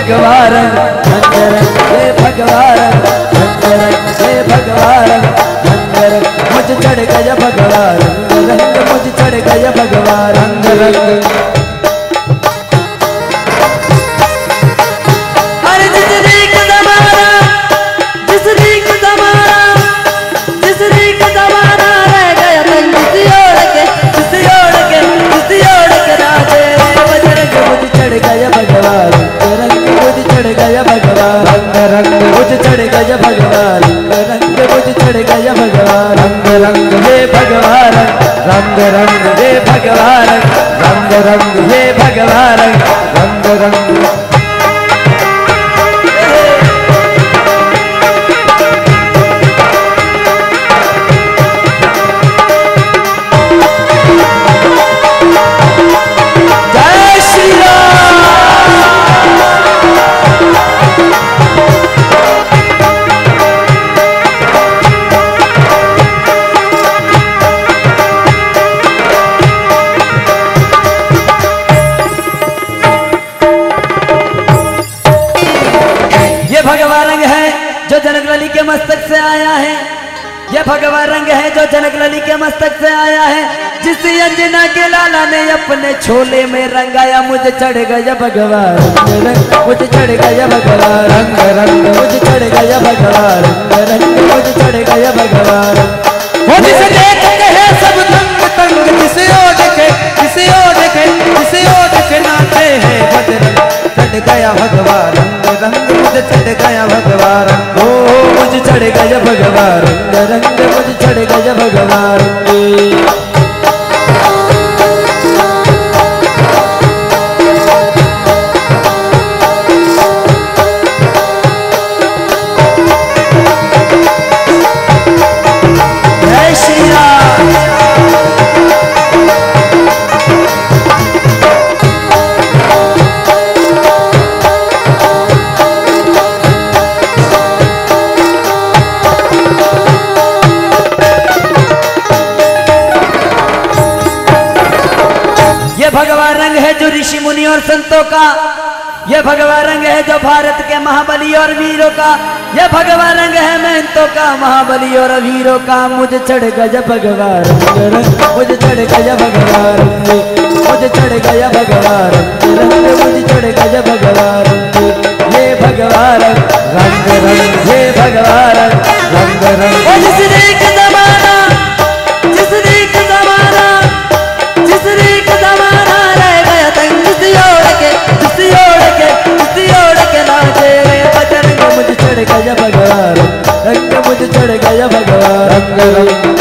भगवान रंग रंग हे भगवान रंग रंग हे भगवान रंग रंग मुझ चढ़ गया भगवान रंग रंग मुझ चढ़ गया भगवान रंग रंग। अरे जिस रीक जमाना जिस रीक जमाना जिस रीक जमाना रह गया तंग किसी और के किसी और के किसी और के राजे बजरंग मुझ चढ़ गया भगवान रंग मुझ चढ़ गया भगवान रंग रंग मुझ चढ़ गया भगवान रंग मुझ चढ़ गया भगवान रंग रंग हे भगवान रंग रंग हे भगवान रंग रंग हे भगवान रंग रंग। भगवान रंग है जो जनक लली के मस्तक से आया है, ये भगवान रंग है जो जनक लली के मस्तक से आया है। जिस अंजना के लाला ने अपने छोले में रंगाया मुझे चढ़ गया भगवान रंग मुझे चढ़ गया भगवान रंग रंग मुझे चढ़ गया भगवान रंग रंग मुझे चढ़ गया भगवान। वो जिसे देखते हैं सब तंग तंग जिसे और देखे जिसे और देखे जिसे और देखे नाचे हैं बजरंग चढ़ गया भगवान रंग रंग मुझे चढ़ गया भगवान ओ मुझे चढ़ गया भगवान रंग रंग मुझे चढ़ गया भगवान। जय श्री राम। ये भगवान रंग है जो ऋषि मुनि और संतों का, ये भगवान रंग है जो भारत के महाबली और वीरों का, ये भगवान रंग है महंतों का महाबली और वीरों का। मुझे चढ़ गया भगवान रंग मुझे चढ़ गया भगवान मुझे चढ़ गया भगवान रंग मुझे चढ़ गया भगवान। ये भगवान रंग रंग हे भगवान रंग रंग जिस रीक जमाना जिस रीक जमाना जिस रीक जमाना रह गया तंग किसी और के किसी और के किसी और के नाचे बजरंग मुझे चढ़ गया भगवान रंग मुझे चढ़ गया भगवान रंग रंग।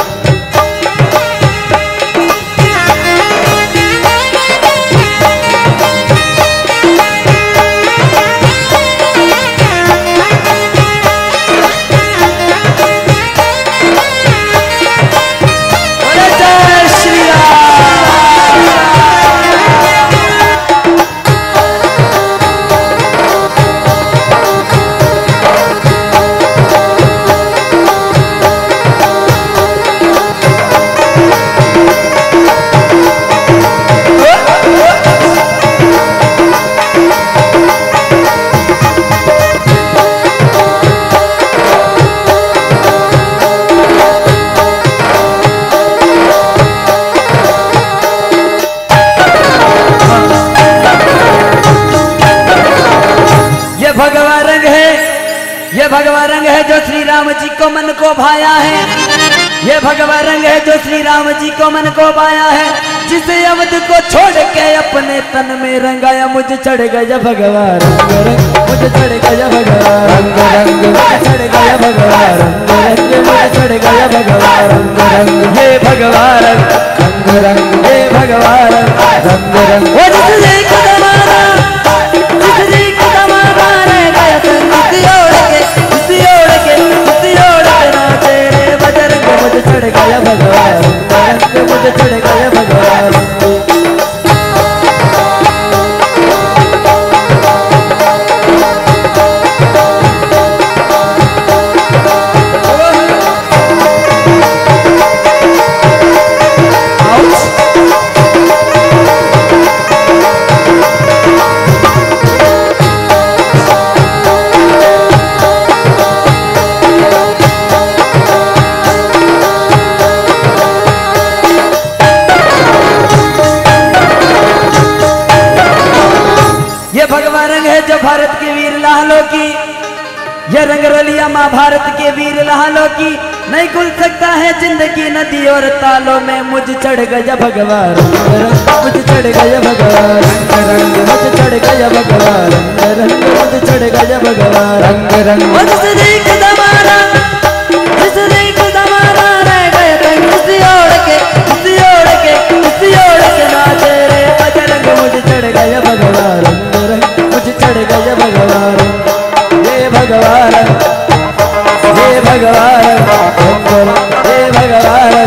ये भगवान रंग है जो श्री राम जी को मन को भाया है, ये भगवान रंग है जो श्री राम जी को मन को भाया है। जिसे अवध को छोड़ के अपने तन में रंगाया मुझे चढ़ गया भगवान रंग रंग मुझे चढ़ गया भगवान रंग रंग मुझे चढ़ गया भगवान रंग रंग मुझे चढ़ गया भगवान रंग रंग हे भगवान रंग रंग हे भगवान रंग रंग। वो जिस रीक जमाना जिस रीक जमाना रह गया तंग किसी और के किसी और के किसी और के नाचे बजरंग मुझे चढ़ गया भगवान रंग मुझे चढ़ गया भगवान। ये रंग रलिया महाभारत के वीर लहालों की, नहीं खुल सकता है जिंदगी नदी और तालों में। मुझ चढ़ गया भगवान मुझ चढ़ गया भगवान रंग मुझ चढ़ गया भगवान रंग मुझ चढ़ गया भगवान रंग रंग मुझसे देख दमाना जिसने दमाना रह गए रंग उसी ओढ़ के उसी ओढ़ के उसी ओढ़ के नाचे रे बजरंग। मुझ चढ़ गया भगवान रंग मुझ चढ़ गया भगवान हे भगवान हे भगवान हे भगवान।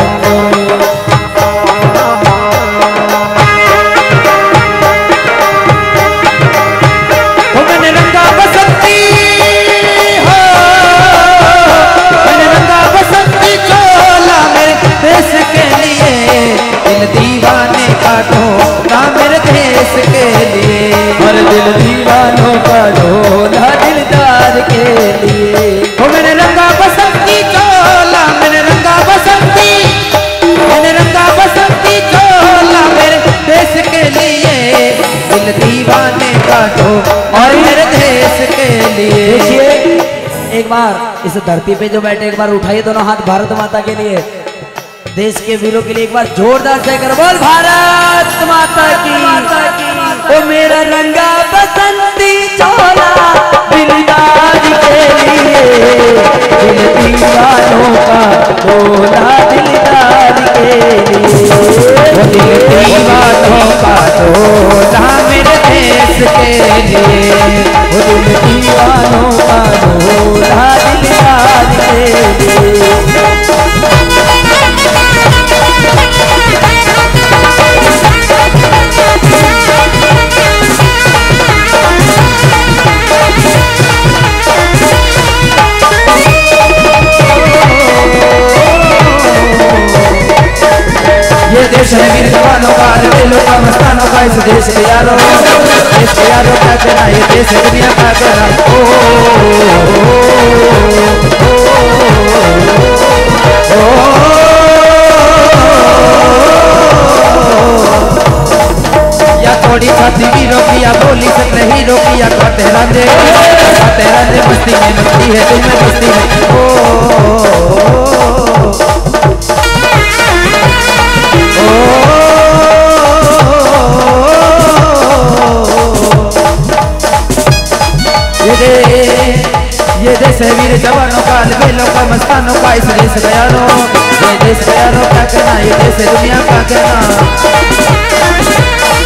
मैंने रंगा बसंती हो मैंने रंगा बसंती चोला मेरे देश के लिए, दिल दीवाने का ढोला मेरे देश के लिए, और दिल दीवानों का ढोला दिलदार के लिए। ओ मैंने रंगा बसंती चोला मैंने रंगा बसंती चोला मेरे देश के लिए, दिल दीवाने का ढोला और मेरे देश के लिए। देखिए एक बार इस धरती पे जो बैठे एक बार उठाइए दोनों हाथ भारत माता के लिए, देश के वीरों के लिए एक बार जोरदार जयकर बोल भारत माता की। ओ मेरा रंगा बसंती चोला दिलदार के लिए, दिल दीवानों का चोला दिलदार के लिए, दिल दीवानों का चोला मेरे देश के लिए, दिल दीवानों का चोला दिलदार के लिए। ये देश है वीर जवानों का, दिलों का मस्तानों का, इस देश के यारों क्या कहना, ये देश है दुनिया का कहना। या थोड़ी छाती वीरों की, या बोली सकते हीरो की, या खाते रांझे मस्ती में नचती है दिल में मस्ती में। ये देश है वीर जवानों का, बेलों का मस्तानों का, इस देश का यारों ये देश का यारों क्या कहना, ये देश है दुनिया का कहना।